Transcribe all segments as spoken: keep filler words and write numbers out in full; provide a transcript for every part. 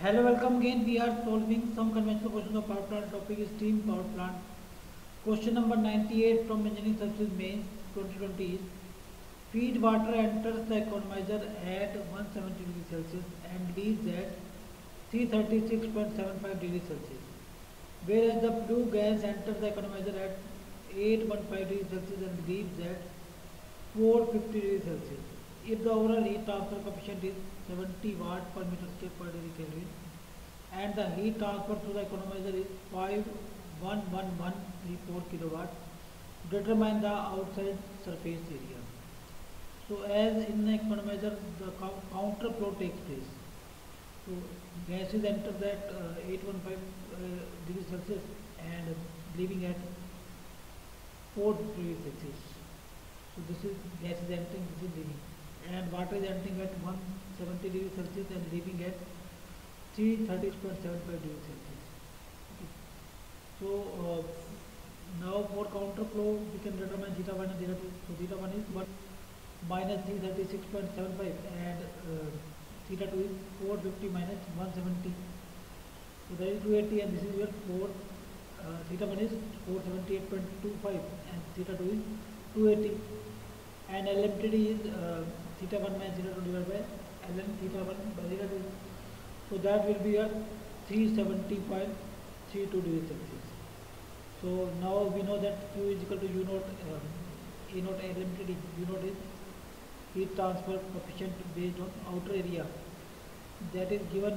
Hello, welcome again. We are solving some conventional questions of power plant. Topic is steam power plant. Question number ninety-eight from Engineering Services Mains twenty twenty is feed water enters the economizer at one hundred seventy degrees Celsius and leaves at three hundred thirty-six point seven five degrees Celsius. Whereas the flue gas enters the economizer at eight hundred fifteen degrees Celsius and leaves at four hundred fifty degrees Celsius. If the overall heat transfer coefficient is seventy watt per meter square per degree Kelvin and the heat transfer through the economizer is five one one one three four kilowatt, determine the outside surface area. So as in the economizer the counter flow takes place. So gases enter that uh, eight hundred fifteen uh, degrees Celsius and leaving at four degrees Celsius. So this is gas is entering, this is leaving, and water is entering at one hundred seventy degrees Celsius and leaving at three hundred thirty point seven five degrees Celsius. Okay. So uh, now for counter flow we can determine theta one and theta two. So theta one is one minus three hundred thirty-six point seven five and uh, theta two is four hundred fifty minus one hundred seventy. So that is two hundred eighty and this is your four. Uh, theta one is four hundred seventy-eight point two five and theta two is two hundred eighty. And L M T D is uh, theta one minus theta two divided by ln theta one by theta two. So that will be a three hundred seventy point three two degrees Celsius. So now we know that Q is equal to U naught, um, A naught L M T D. U naught is heat transfer coefficient based on outer area. That is given,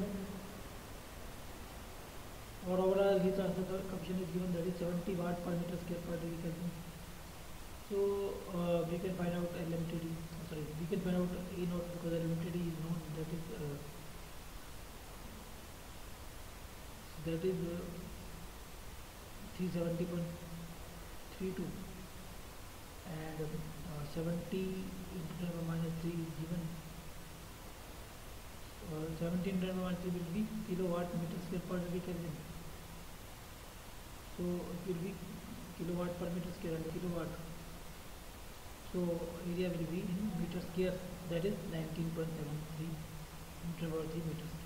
or overall heat transfer coefficient is given, that is seventy watt per meter square per degree Kelvin. So uh, we can find out L M T D, oh, sorry, we can find out A naught because L M T D is known, that is uh, that is uh, three hundred seventy point three two and uh, seventy into ten to the minus three is given, uh, seventeen ten to the minus three will be kilowatt meter square per degree Kelvin. So it will be kilowatt per meter square and kilowatt. So area will be in meter square, that is nineteen point seven three meter per three meter square.